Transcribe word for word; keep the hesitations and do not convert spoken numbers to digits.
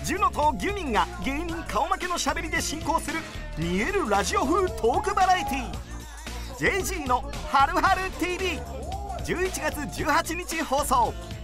ジュノとギュミンが芸人顔負けのしゃべりで進行する見えるラジオ風トークバラエティー ジェージー のはるはる ティーブイ じゅういちがつじゅうはちにち放送。